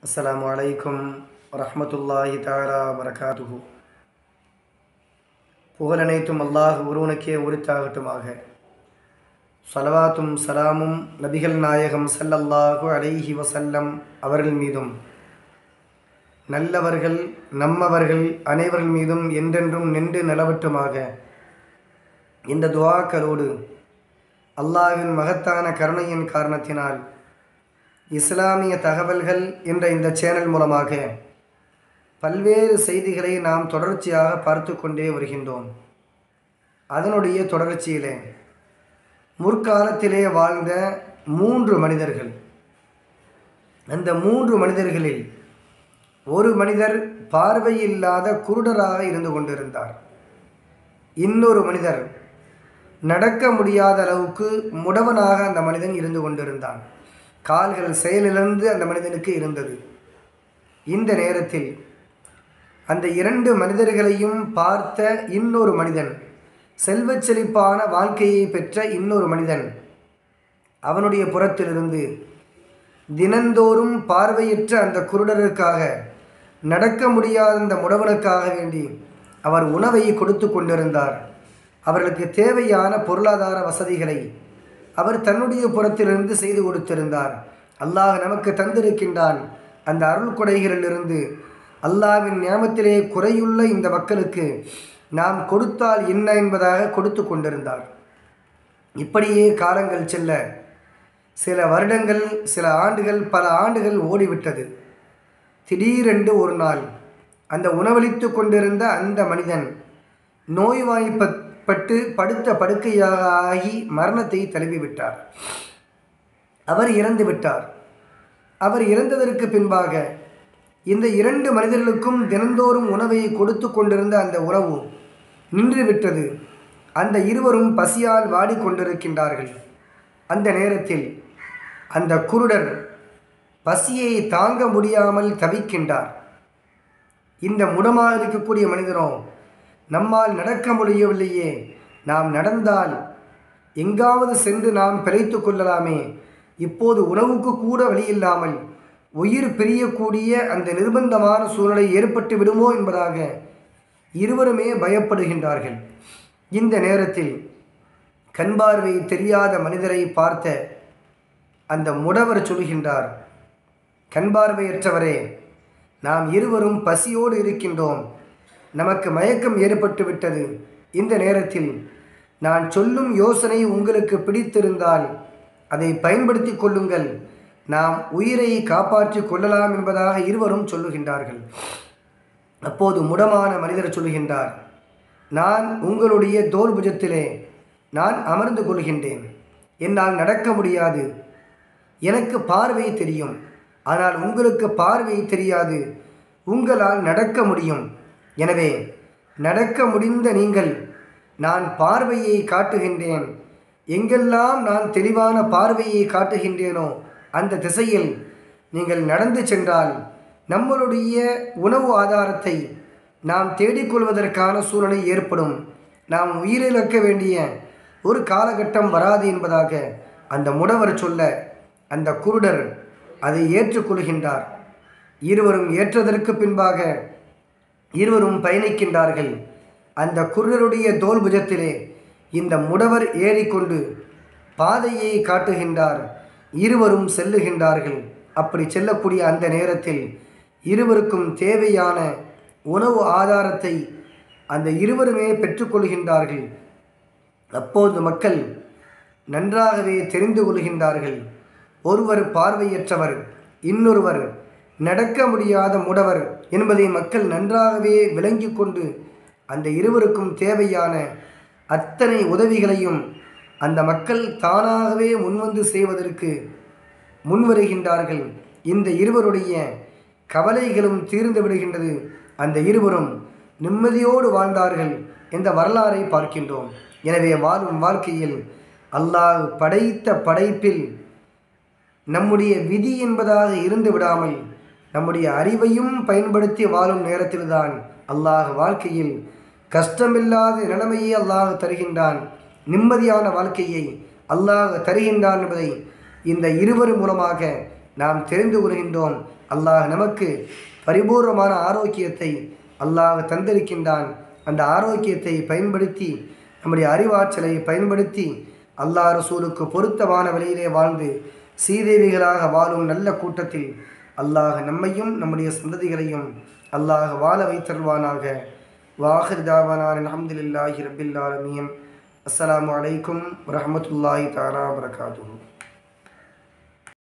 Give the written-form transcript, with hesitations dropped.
Assalamualaikum warahmatullahi ta'ala wabarakatuhu. புகழனைத்தும் அல்லாஹ் ஒருவனுக்கே உரித்தாகட்டுமாக. ஸலவாத்தும் சலாமும் நபிகள் நாயகம் ஸல்லல்லாஹு அலைஹி வஸல்லம் அவர்கள் மீதும் நல்லவர்கள் நம்மவர்கள் அனைவர்கள் மீதும் என்றென்றும் நின்று நிலவட்டுமாக. இந்த துஆக்களோடு அல்லாஹ்வின் மகத்தான கருணையின் காரணத்தினால் இஸ்லாமிய தகவல்கள் என்ற இந்த சேனல் மூலமாக பல்வேறு செய்திகளை நாம் தொடர்ச்சியாக பார்த்து கொண்டே வருகின்றோம். அதனுடைய தொடர்ச்சியிலே முற்காலத்திலே வாழ்ந்த 3 மனிதர்கள், அந்த 3 மனிதர்களில் ஒரு மனிதர் பார்வையில்லாத குருடராக இருந்து கொண்டிருந்தார். இன்னொரு மனிதர் நடக்க முடியாத அளவுக்கு முடவனாக அந்த மனிதன் இருந்து கொண்டிருந்தான். கால்கள் செயலிழந்து அந்த மனிதனுக்கு இருந்தது. இந்த நேரத்தில் அந்த 2 மனிதர்களையும் பார்த்த இன்னொரு மனிதன், செல்வச் செழிப்பான வாழ்க்கையை பெற்ற இன்னொரு மனிதன், அவனுடைய புறத்திலிருந்து தினந்தோறும் பார்வையற்ற அந்த குருடருக்காக, நடக்க முடியாத அந்த முடவனுக்காக வேண்டி அவர் உணவை கொடுத்து கொண்டிருந்தார். அவர்களுக்கு தேவையான பொருளாதார வசதிகளை அவர் தன்னுடைய புறத்திலிருந்து செய்து கொடுத்திருந்தார். அல்லாஹ் நமக்கு தந்திருக்கின்றான். அந்த அருள் கொடைகளிலிருந்து அல்லாஹ்வின் நியாமத்திலே குறையுள்ள இந்த மக்களுக்கு நாம் கொடுத்தால் என்ன என்பதாக கொடுத்து கொண்டிருந்தார். இப்படியே காலங்கள் செல்ல சில வருடங்கள், சில ஆண்டுகள், பல ஆண்டுகள் ஓடிவிட்டது. திடீரென்று ஒரு நாள் அந்த உணவளித்து கொண்டிருந்த அந்த மனிதன் நோய்வாய்ப்பட்டு படுத்த படுக்கையாக ஆகி மரணத்தை தழுவிவிட்டார். அவர் இறந்து விட்டார். அவர் இறந்ததற்கு பின்பாக இந்த 2 மனிதர்களுக்கும் தினந்தோறும் உணவை கொடுத்து கொண்டிருந்த அந்த உறவு நின்றுவிட்டது. அந்த இருவரும் பசியால் வாடிக்கொண்டிருக்கின்றார்கள். அந்த நேரத்தில் அந்த குருடர் பசியை தாங்க முடியாமல் தவிக்கின்றார். இந்த முடமாக இருக்கக்கூடிய மனிதனோ, நம்மால் நடக்க முடியவில்லையே, நாம் நடந்தால் எங்காவது சென்று நாம் பிழைத்து கொள்ளலாமே, இப்போது உணவுக்கு கூட வழியில்லாமல் உயிர் பிரியக்கூடிய அந்த நிர்பந்தமான சூழ்நிலை ஏற்பட்டு விடுமோ என்பதாக இருவருமே பயப்படுகின்றார்கள். இந்த நேரத்தில் கண்பார்வை தெரியாத மனிதரை பார்த்த அந்த முடவர் சொல்கின்றார், கண்பார்வையற்றவரே, நாம் இருவரும் பசியோடு இருக்கின்றோம், நமக்கு மயக்கம் ஏற்பட்டு விட்டது. இந்த நேரத்தில் நான் சொல்லும் யோசனை உங்களுக்கு பிடித்திருந்தால் அதை பயன்படுத்தி கொள்ளுங்கள், நாம் உயிரை காப்பாற்றி கொள்ளலாம் என்பதாக இருவரும் சொல்லுகின்றார்கள். அப்போது முடமான மனிதர் சொல்லுகின்றார், நான் உங்களுடைய தோள் புஜத்திலே நான் அமர்ந்து கொள்கின்றேன். என்னால் நடக்க முடியாது. எனக்கு பார்வை தெரியும், ஆனால் உங்களுக்கு பார்வை தெரியாது. உங்களால் நடக்க முடியும். எனவே நடக்க முடிந்த நீங்கள், நான் பார்வையை காட்டுகின்றேன். எங்கெல்லாம் நான் தெளிவான பார்வையை காட்டுகின்றேனோ அந்த திசையில் நீங்கள் நடந்து சென்றால் நம்மளுடைய உணவு ஆதாரத்தை நாம் தேடிக்கொள்வதற்கான சூழ்நிலை ஏற்படும். நாம் உயிரிழக்க வேண்டிய ஒரு காலகட்டம் வராது என்பதாக அந்த முடவர் சொல்ல அந்த குருடர் அதை ஏற்றுக்கொள்கின்றார். இருவரும் ஏற்றதற்கு பின்பாக இருவரும் பயணிக்கின்றார்கள். அந்த குருடருடைய தோள் புஜத்திலே இந்த முடவர் ஏறிக்கொண்டு பாதையை காட்டுகின்றார். இருவரும் செல்லுகின்றார்கள். அப்படி செல்லக்கூடிய அந்த நேரத்தில் இருவருக்கும் தேவையான உணவு ஆதாரத்தை அந்த இருவருமே பெற்றுக்கொள்கின்றார்கள். அப்போது மக்கள் நன்றாகவே தெரிந்து கொள்கின்றார்கள், ஒருவர் பார்வையற்றவர், இன்னொருவர் நடக்க முடியாத முடவர் என்பதை மக்கள் நன்றாகவே விளங்கி கொண்டு அந்த இருவருக்கும் தேவையான அத்தனை உதவிகளையும் அந்த மக்கள் தானாகவே முன்வந்து செய்வதற்கு முன்வருகின்றார்கள். இந்த இருவருடைய கவலைகளும் தீர்ந்து விடுகின்றது. அந்த இருவரும் நிம்மதியோடு வாழ்ந்தார்கள் என்ற வரலாறை பார்க்கின்றோம். எனவே வாழும் வாழ்க்கையில் அல்லாஹ் படைத்த படைப்பில் நம்முடைய விதி என்பதாக இருந்து விடாமல் நம்முடைய அறிவையும் பயன்படுத்தி வாழும் நேரத்தில்தான் அல்லாஹ் வாழ்க்கையில் கஷ்டமில்லாத நிலைமையை அல்லாஹ் தருகின்றான், நிம்மதியான வாழ்க்கையை அல்லாஹ் தருகின்றான் என்பதை இந்த இருவர் மூலமாக நாம் தெரிந்து கொள்கின்றோம். அல்லாஹ் நமக்கு பரிபூர்ணமான ஆரோக்கியத்தை அல்லாஹ் தந்திருக்கின்றான். அந்த ஆரோக்கியத்தை பயன்படுத்தி நம்முடைய அறிவாற்றலை பயன்படுத்தி அல்லாஹ் ரசூலுக்கு பொருத்தமான வழியிலே வாழ்ந்து சீதேவிகளாக வாழும் நல்ல கூட்டத்தில் அல்லாஹ் நம்மையும் நம்முடைய சந்ததிகளையும் அல்லாஹ் வாழ வைத்தருவானாக. வாஹிர் தாவானான் அல்ஹம்துலில்லாஹி ரப்பில் ஆலமீன். அஸ்ஸலாமு அலைக்கும் வரஹ்மத்துல்லாஹி தஆலா வபரகாத்துஹு.